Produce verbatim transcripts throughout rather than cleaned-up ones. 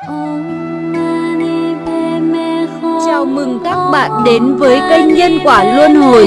Chào mừng các bạn đến với kênh Nhân Quả Luân Hồi.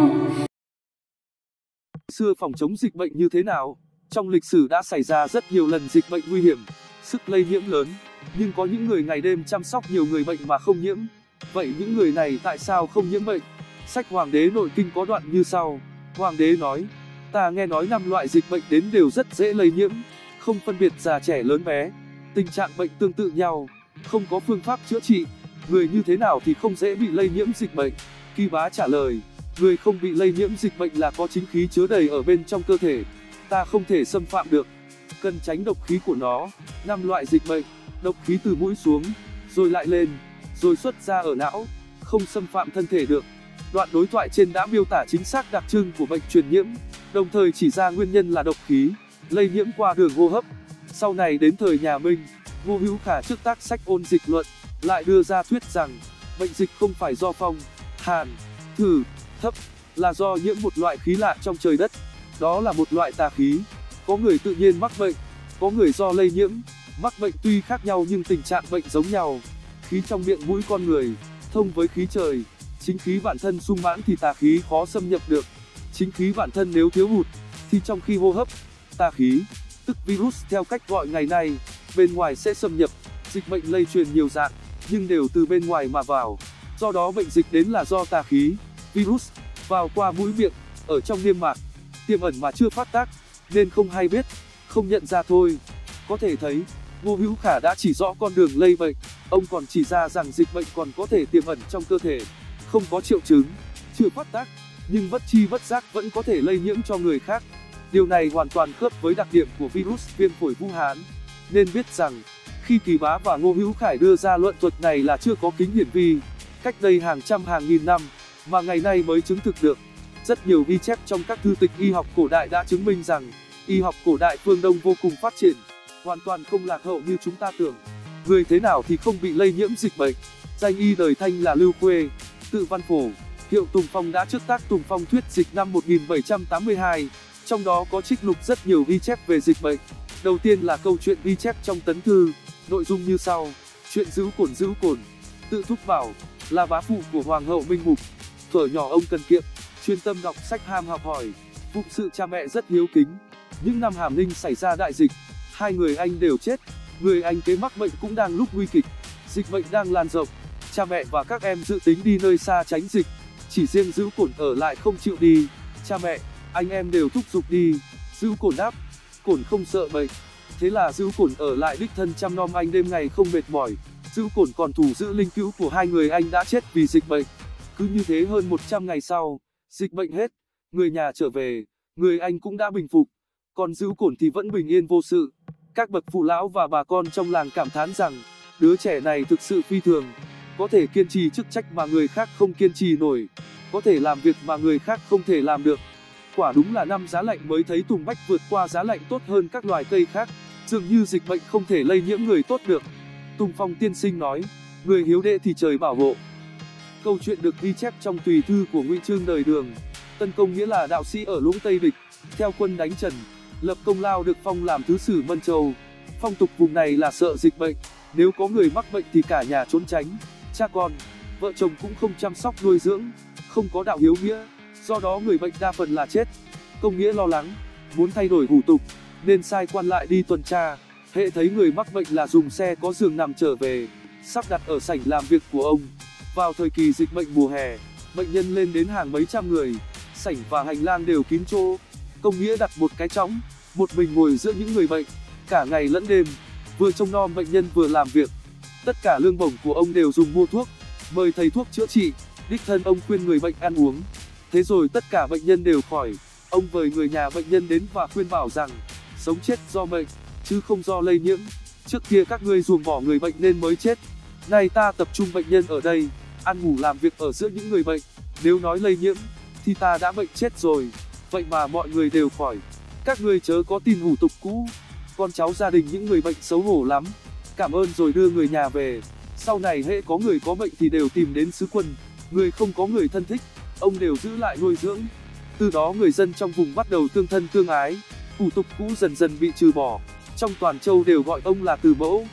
Xưa phòng chống dịch bệnh như thế nào? Trong lịch sử đã xảy ra rất nhiều lần dịch bệnh nguy hiểm, sức lây nhiễm lớn, nhưng có những người ngày đêm chăm sóc nhiều người bệnh mà không nhiễm. Vậy những người này tại sao không nhiễm bệnh? Sách Hoàng đế Nội Kinh có đoạn như sau. Hoàng đế nói: ta nghe nói năm loại dịch bệnh đến đều rất dễ lây nhiễm, không phân biệt già trẻ lớn bé. Tình trạng bệnh tương tự nhau, không có phương pháp chữa trị. Người như thế nào thì không dễ bị lây nhiễm dịch bệnh? Kỳ Bá trả lời: người không bị lây nhiễm dịch bệnh là có chính khí chứa đầy ở bên trong cơ thể, ta không thể xâm phạm được, cần tránh độc khí của nó. Năm loại dịch bệnh, độc khí từ mũi xuống, rồi lại lên, rồi xuất ra ở não, không xâm phạm thân thể được. Đoạn đối thoại trên đã miêu tả chính xác đặc trưng của bệnh truyền nhiễm, đồng thời chỉ ra nguyên nhân là độc khí, lây nhiễm qua đường hô hấp. Sau này đến thời nhà Minh, Ngô Hữu Khả trước tác sách Ôn Dịch Luận lại đưa ra thuyết rằng bệnh dịch không phải do phong, hàn, thử, thấp, là do nhiễm một loại khí lạ trong trời đất. Đó là một loại tà khí. Có người tự nhiên mắc bệnh, có người do lây nhiễm. Mắc bệnh tuy khác nhau nhưng tình trạng bệnh giống nhau. Khí trong miệng mũi con người thông với khí trời, chính khí bản thân sung mãn thì tà khí khó xâm nhập được. Chính khí bản thân nếu thiếu hụt thì trong khi hô hấp, tà khí, tức virus theo cách gọi ngày nay, bên ngoài sẽ xâm nhập. Dịch bệnh lây truyền nhiều dạng, nhưng đều từ bên ngoài mà vào. Do đó bệnh dịch đến là do tà khí, virus vào qua mũi miệng, ở trong niêm mạc, tiềm ẩn mà chưa phát tác, nên không hay biết, không nhận ra thôi. Có thể thấy, Ngô Hữu Khả đã chỉ rõ con đường lây bệnh. Ông còn chỉ ra rằng dịch bệnh còn có thể tiềm ẩn trong cơ thể, không có triệu chứng, chưa phát tác, nhưng bất chi bất giác vẫn có thể lây nhiễm cho người khác. Điều này hoàn toàn khớp với đặc điểm của virus viêm phổi Vũ Hán. Nên biết rằng, khi Kỳ Bá và Ngô Hữu Khải đưa ra luận thuật này là chưa có kính hiển vi, cách đây hàng trăm hàng nghìn năm, mà ngày nay mới chứng thực được. Rất nhiều ghi chép trong các thư tịch y học cổ đại đã chứng minh rằng, y học cổ đại phương Đông vô cùng phát triển, hoàn toàn không lạc hậu như chúng ta tưởng. Người thế nào thì không bị lây nhiễm dịch bệnh? Danh y đời Thanh là Lưu Khuê, tự Văn Phổ, hiệu Tùng Phong đã trước tác Tùng Phong thuyết dịch năm một nghìn bảy trăm tám mươi hai, trong đó có trích lục rất nhiều ghi chép về dịch bệnh. Đầu tiên là câu chuyện ghi chép trong Tấn Thư, nội dung như sau. Chuyện Dữ Cổn Dữ Cổn, tự Thúc Bảo, là bá phụ của Hoàng hậu Minh Mục. Thuở nhỏ ông cần kiệm, chuyên tâm đọc sách, ham học hỏi, phụng sự cha mẹ rất hiếu kính. Những năm Hàm Ninh xảy ra đại dịch, hai người anh đều chết. Người anh kế mắc bệnh cũng đang lúc nguy kịch, dịch bệnh đang lan rộng. Cha mẹ và các em dự tính đi nơi xa tránh dịch, chỉ riêng Dữ Cổn ở lại không chịu đi. Cha mẹ, anh em đều thúc giục đi. Dữ Cổn đáp: Cổn không sợ bệnh. Thế là Dữ Cổn ở lại đích thân chăm nom anh đêm ngày không mệt mỏi. Dữ Cổn còn thủ giữ linh cữu của hai người anh đã chết vì dịch bệnh. Cứ như thế hơn một trăm ngày sau, dịch bệnh hết, người nhà trở về, người anh cũng đã bình phục, còn Dữ Cổn thì vẫn bình yên vô sự. Các bậc phụ lão và bà con trong làng cảm thán rằng, đứa trẻ này thực sự phi thường, có thể kiên trì chức trách mà người khác không kiên trì nổi, có thể làm việc mà người khác không thể làm được. Quả đúng là năm giá lạnh mới thấy tùng bách vượt qua giá lạnh tốt hơn các loài cây khác, dường như dịch bệnh không thể lây nhiễm người tốt được. Tùng Phong tiên sinh nói, người hiếu đệ thì trời bảo hộ. Câu chuyện được ghi chép trong Tùy Thư của Ngụy Trương đời Đường. Tân Công nghĩa là đạo sĩ ở Lũng Tây Địch, theo quân đánh Trần, lập công lao được phong làm thứ sử Mân Châu. Phong tục vùng này là sợ dịch bệnh, nếu có người mắc bệnh thì cả nhà trốn tránh, cha con, vợ chồng cũng không chăm sóc nuôi dưỡng, không có đạo hiếu nghĩa, do đó người bệnh đa phần là chết. Công nghĩa lo lắng, muốn thay đổi hủ tục, nên sai quan lại đi tuần tra, hễ thấy người mắc bệnh là dùng xe có giường nằm trở về, sắp đặt ở sảnh làm việc của ông. Vào thời kỳ dịch bệnh mùa hè, bệnh nhân lên đến hàng mấy trăm người, sảnh và hành lang đều kín chỗ. Công nghĩa đặt một cái chõng, một mình ngồi giữa những người bệnh, cả ngày lẫn đêm, vừa trông nom bệnh nhân vừa làm việc. Tất cả lương bổng của ông đều dùng mua thuốc, mời thầy thuốc chữa trị, đích thân ông khuyên người bệnh ăn uống. Thế rồi tất cả bệnh nhân đều khỏi, ông mời người nhà bệnh nhân đến và khuyên bảo rằng, sống chết do bệnh, chứ không do lây nhiễm. Trước kia các ngươi ruồng bỏ người bệnh nên mới chết, nay ta tập trung bệnh nhân ở đây, ăn ngủ làm việc ở giữa những người bệnh, nếu nói lây nhiễm, thì ta đã bệnh chết rồi, vậy mà mọi người đều khỏi. Các ngươi chớ có tin hủ tục cũ. Con cháu gia đình những người bệnh xấu hổ lắm, cảm ơn rồi đưa người nhà về. Sau này hễ có người có bệnh thì đều tìm đến sứ quân, người không có người thân thích, ông đều giữ lại nuôi dưỡng. Từ đó người dân trong vùng bắt đầu tương thân tương ái, hủ tục cũ dần dần bị trừ bỏ. Trong toàn châu đều gọi ông là Từ Mẫu.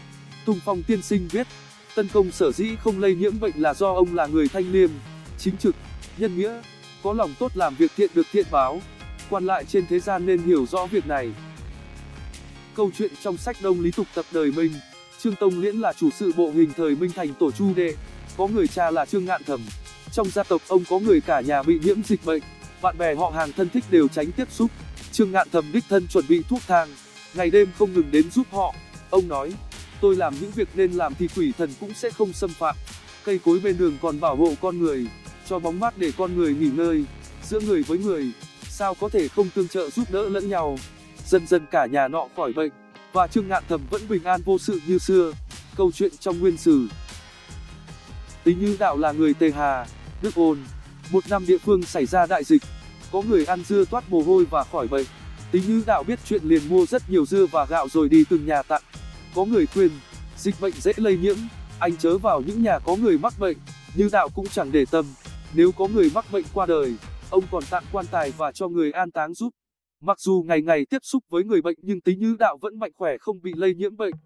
Tùng Phong tiên sinh viết, Tân Công sở dĩ không lây nhiễm bệnh là do ông là người thanh liêm, chính trực, nhân nghĩa, có lòng tốt, làm việc thiện được thiện báo. Quan lại trên thế gian nên hiểu rõ việc này. Câu chuyện trong sách Đông Lý Tục tập đời Minh. Trương Tông Liễn là chủ sự bộ hình thời Minh thành tổ Chu Đệ, có người cha là Trương Ngạn Thẩm. Trong gia tộc ông có người cả nhà bị nhiễm dịch bệnh, bạn bè họ hàng thân thích đều tránh tiếp xúc. Trương Ngạn Thẩm đích thân chuẩn bị thuốc thang, ngày đêm không ngừng đến giúp họ. Ông nói, tôi làm những việc nên làm thì quỷ thần cũng sẽ không xâm phạm. Cây cối bên đường còn bảo hộ con người, cho bóng mát để con người nghỉ ngơi. Giữa người với người, sao có thể không tương trợ giúp đỡ lẫn nhau. Dần dần cả nhà nọ khỏi bệnh, và Trương Ngạn Thẩm vẫn bình an vô sự như xưa. Câu chuyện trong Nguyên Sử. Tí Như Đạo là người Tề Hà, nước Ôn. Một năm địa phương xảy ra đại dịch, có người ăn dưa toát mồ hôi và khỏi bệnh. Tí Như Đạo biết chuyện liền mua rất nhiều dưa và gạo rồi đi từng nhà tặng. Có người khuyên, dịch bệnh dễ lây nhiễm, anh chớ vào những nhà có người mắc bệnh. Như Đạo cũng chẳng để tâm, nếu có người mắc bệnh qua đời, ông còn tặng quan tài và cho người an táng giúp. Mặc dù ngày ngày tiếp xúc với người bệnh nhưng Tí Như Đạo vẫn mạnh khỏe, không bị lây nhiễm bệnh.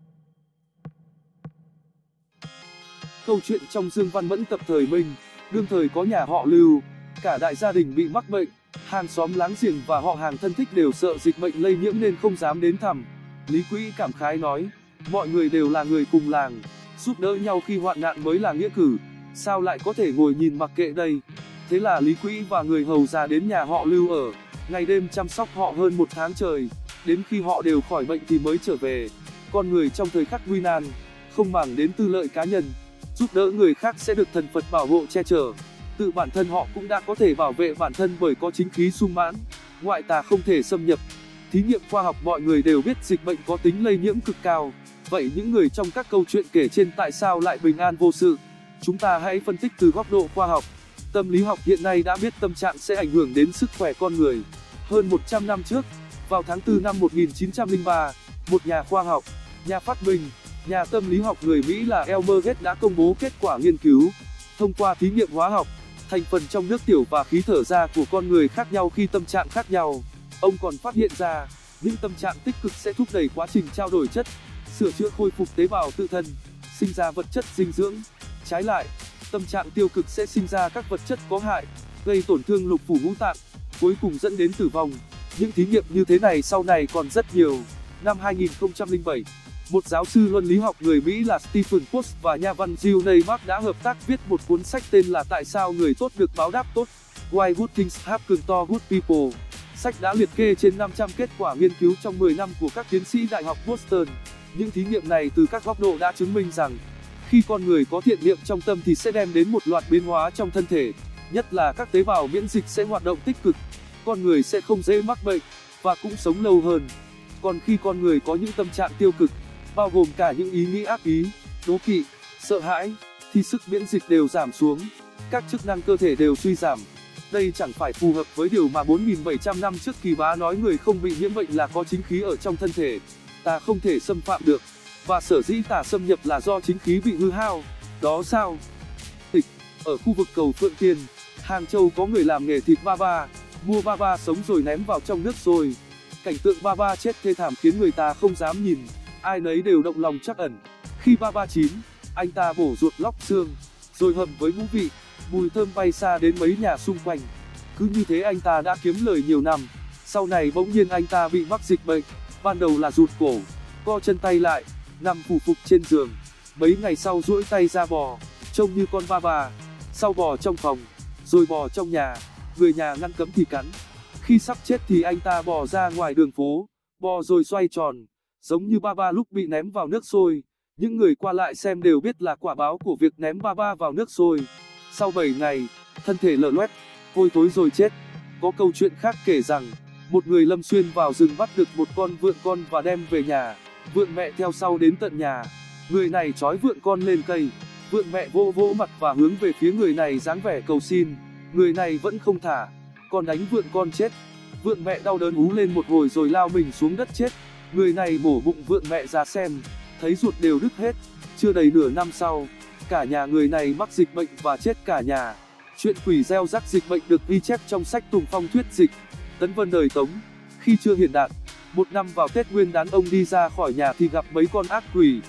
Câu chuyện trong Dương Văn Mẫn tập thời Minh. Đương thời có nhà họ Lưu, cả đại gia đình bị mắc bệnh, hàng xóm láng giềng và họ hàng thân thích đều sợ dịch bệnh lây nhiễm nên không dám đến thăm. Lý Quỹ cảm khái nói, mọi người đều là người cùng làng, giúp đỡ nhau khi hoạn nạn mới là nghĩa cử, sao lại có thể ngồi nhìn mặc kệ đây. Thế là Lý Quỹ và người hầu già đến nhà họ Lưu ở, ngày đêm chăm sóc họ hơn một tháng trời, đến khi họ đều khỏi bệnh thì mới trở về. Con người trong thời khắc nguy nan, không màng đến tư lợi cá nhân, giúp đỡ người khác sẽ được thần Phật bảo hộ che chở. Tự bản thân họ cũng đã có thể bảo vệ bản thân bởi có chính khí sung mãn, ngoại tà không thể xâm nhập. Thí nghiệm khoa học, mọi người đều biết dịch bệnh có tính lây nhiễm cực cao. Vậy những người trong các câu chuyện kể trên tại sao lại bình an vô sự? Chúng ta hãy phân tích từ góc độ khoa học. Tâm lý học hiện nay đã biết tâm trạng sẽ ảnh hưởng đến sức khỏe con người. Hơn một trăm năm trước, vào tháng tư năm một nghìn chín trăm lẻ ba, một nhà khoa học, nhà phát minh, nhà tâm lý học người Mỹ là Elmer Gates đã công bố kết quả nghiên cứu. Thông qua thí nghiệm hóa học, thành phần trong nước tiểu và khí thở ra của con người khác nhau khi tâm trạng khác nhau. Ông còn phát hiện ra, những tâm trạng tích cực sẽ thúc đẩy quá trình trao đổi chất, sửa chữa khôi phục tế bào tự thân, sinh ra vật chất dinh dưỡng. Trái lại, tâm trạng tiêu cực sẽ sinh ra các vật chất có hại, gây tổn thương lục phủ ngũ tạng, cuối cùng dẫn đến tử vong. Những thí nghiệm như thế này sau này còn rất nhiều. Năm hai nghìn không trăm lẻ bảy, một giáo sư luân lý học người Mỹ là Stephen Post và nhà văn Jill Neymark đã hợp tác viết một cuốn sách tên là Tại sao người tốt được báo đáp tốt, Why Good Things Happen to Good People. Sách đã liệt kê trên năm trăm kết quả nghiên cứu trong mười năm của các tiến sĩ Đại học Boston. Những thí nghiệm này từ các góc độ đã chứng minh rằng, khi con người có thiện niệm trong tâm thì sẽ đem đến một loạt biến hóa trong thân thể, nhất là các tế bào miễn dịch sẽ hoạt động tích cực, con người sẽ không dễ mắc bệnh và cũng sống lâu hơn. Còn khi con người có những tâm trạng tiêu cực, bao gồm cả những ý nghĩ ác ý, đố kỵ, sợ hãi, thì sức miễn dịch đều giảm xuống, các chức năng cơ thể đều suy giảm. Đây chẳng phải phù hợp với điều mà bốn nghìn bảy trăm năm trước Kỳ Bá nói người không bị nhiễm bệnh là có chính khí ở trong thân thể, tà không thể xâm phạm được, và sở dĩ tà xâm nhập là do chính khí bị hư hao. Đó sao? Tịch, ở khu vực cầu Phượng Tiên, Hàng Châu có người làm nghề thịt ba ba, mua ba ba sống rồi ném vào trong nước sôi. Cảnh tượng ba ba chết thê thảm khiến người ta không dám nhìn, ai nấy đều động lòng trắc ẩn. Khi ba ba chín, anh ta bổ ruột lóc xương, rồi hầm với ngũ vị, mùi thơm bay xa đến mấy nhà xung quanh. Cứ như thế anh ta đã kiếm lời nhiều năm. Sau này bỗng nhiên anh ta bị mắc dịch bệnh, ban đầu là rụt cổ, co chân tay lại, nằm phù phục trên giường. Mấy ngày sau duỗi tay ra bò, trông như con ba ba. Sau bò trong phòng, rồi bò trong nhà, người nhà ngăn cấm thì cắn. Khi sắp chết thì anh ta bò ra ngoài đường phố, bò rồi xoay tròn, giống như ba ba lúc bị ném vào nước sôi. Những người qua lại xem đều biết là quả báo của việc ném ba ba vào nước sôi. Sau bảy ngày, thân thể lở loét, hôi thối rồi chết. Có câu chuyện khác kể rằng, một người lâm xuyên vào rừng bắt được một con vượn con và đem về nhà. Vượn mẹ theo sau đến tận nhà. Người này trói vượn con lên cây. Vượn mẹ vỗ vỗ mặt và hướng về phía người này dáng vẻ cầu xin. Người này vẫn không thả, còn đánh vượn con chết. Vượn mẹ đau đớn ú lên một hồi rồi lao mình xuống đất chết. Người này mổ bụng vượn mẹ ra xem, thấy ruột đều đứt hết. Chưa đầy nửa năm sau, cả nhà người này mắc dịch bệnh và chết cả nhà. Chuyện quỷ gieo rắc dịch bệnh được ghi chép trong sách Tùng Phong thuyết dịch. Tấn Vân đời Tống, khi chưa hiện đại, một năm vào Tết Nguyên đán ông đi ra khỏi nhà thì gặp mấy con ác quỷ.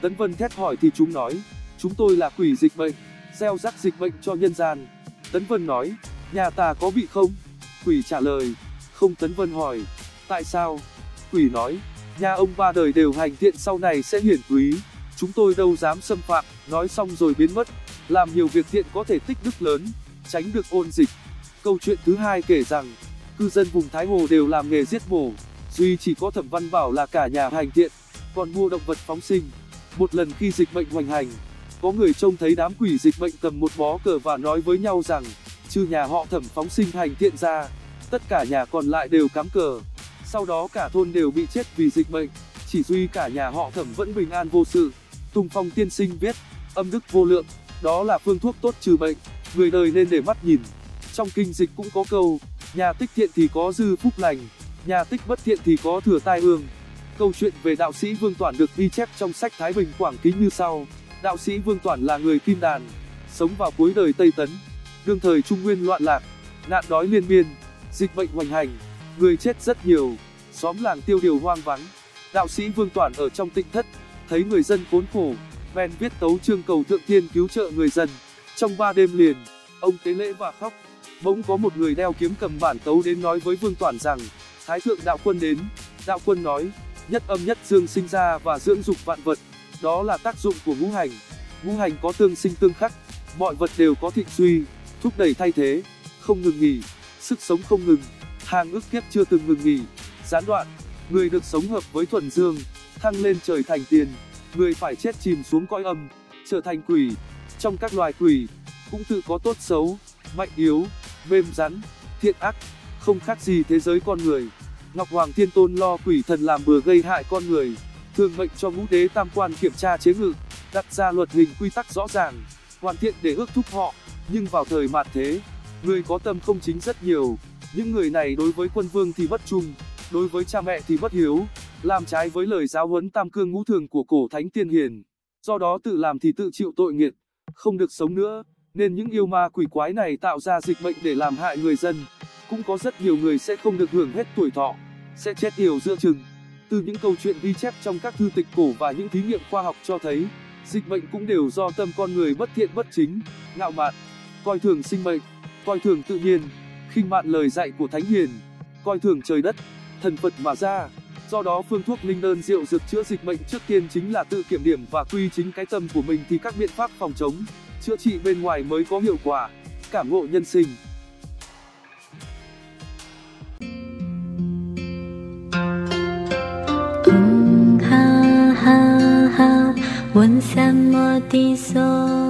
Tấn Vân thét hỏi thì chúng nói, chúng tôi là quỷ dịch bệnh, gieo rắc dịch bệnh cho nhân gian. Tấn Vân nói, nhà ta có bị không? Quỷ trả lời, không. Tấn Vân hỏi, tại sao? Quỷ nói, nhà ông ba đời đều hành thiện, sau này sẽ hiển quý, chúng tôi đâu dám xâm phạm. Nói xong rồi biến mất. Làm nhiều việc thiện có thể tích đức lớn, tránh được ôn dịch. Câu chuyện thứ hai kể rằng, cư dân vùng Thái Hồ đều làm nghề giết mổ, duy chỉ có Thẩm Văn Bảo là cả nhà hành thiện, còn mua động vật phóng sinh. Một lần khi dịch bệnh hoành hành, có người trông thấy đám quỷ dịch bệnh cầm một bó cờ và nói với nhau rằng, trừ nhà họ Thẩm phóng sinh hành thiện ra, tất cả nhà còn lại đều cắm cờ. Sau đó cả thôn đều bị chết vì dịch bệnh, chỉ duy cả nhà họ Thẩm vẫn bình an vô sự. Tùng Phong tiên sinh viết, âm đức vô lượng, đó là phương thuốc tốt trừ bệnh, người đời nên để mắt nhìn. Trong kinh dịch cũng có câu, nhà tích thiện thì có dư phúc lành, nhà tích bất thiện thì có thừa tai ương. Câu chuyện về đạo sĩ Vương Toản được ghi chép trong sách Thái Bình Quảng Ký như sau. Đạo sĩ Vương Toản là người Kim Đàn, sống vào cuối đời Tây Tấn. Đương thời Trung Nguyên loạn lạc, nạn đói liên miên, dịch bệnh hoành hành, người chết rất nhiều, xóm làng tiêu điều hoang vắng. Đạo sĩ Vương Toản ở trong Tịnh Thất, thấy người dân khốn khổ, bèn viết tấu chương cầu thượng thiên cứu trợ người dân. Trong ba đêm liền, ông tế lễ và khóc. Bỗng có một người đeo kiếm cầm bản tấu đến nói với Vương Toản rằng, Thái thượng đạo quân đến. Đạo quân nói, nhất âm nhất dương sinh ra và dưỡng dục vạn vật, đó là tác dụng của ngũ hành. Ngũ hành có tương sinh tương khắc, mọi vật đều có thịnh suy, thúc đẩy thay thế, không ngừng nghỉ, sức sống không ngừng, hàng ức kiếp chưa từng ngừng nghỉ, gián đoạn. Người được sống hợp với thuần dương, thăng lên trời thành tiền, người phải chết chìm xuống cõi âm, trở thành quỷ. Trong các loài quỷ, cũng tự có tốt xấu, mạnh yếu, mềm rắn, thiện ác, không khác gì thế giới con người. Ngọc Hoàng Thiên Tôn lo quỷ thần làm bừa gây hại con người, thường mệnh cho ngũ đế tam quan kiểm tra chế ngự, đặt ra luật hình quy tắc rõ ràng, hoàn thiện để ước thúc họ. Nhưng vào thời mạt thế, người có tâm không chính rất nhiều. Những người này đối với quân vương thì bất trung, đối với cha mẹ thì bất hiếu, làm trái với lời giáo huấn tam cương ngũ thường của cổ thánh tiên hiền. Do đó tự làm thì tự chịu tội nghiệt, không được sống nữa. Nên những yêu ma quỷ quái này tạo ra dịch bệnh để làm hại người dân. Cũng có rất nhiều người sẽ không được hưởng hết tuổi thọ, sẽ chết yểu giữa chừng. Từ những câu chuyện ghi chép trong các thư tịch cổ và những thí nghiệm khoa học cho thấy, dịch bệnh cũng đều do tâm con người bất thiện bất chính, ngạo mạn, coi thường sinh mệnh, coi thường tự nhiên, khinh mạn lời dạy của thánh hiền, coi thường trời đất, thần Phật mà ra. Do đó phương thuốc linh đơn diệu dược chữa dịch bệnh trước tiên chính là tự kiểm điểm và quy chính cái tâm của mình, thì các biện pháp phòng chống, chữa trị bên ngoài mới có hiệu quả. Cảm ngộ nhân sinh. 问三摩地所